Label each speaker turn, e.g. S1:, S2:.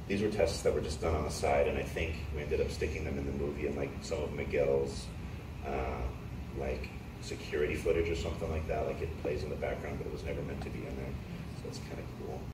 S1: these were tests that were just done on the side, and I think we ended up sticking them in the movie, and like some of Miguel's like security footage or something like that. Like it plays in the background, but it was never meant to be in there. So it's kind of cool.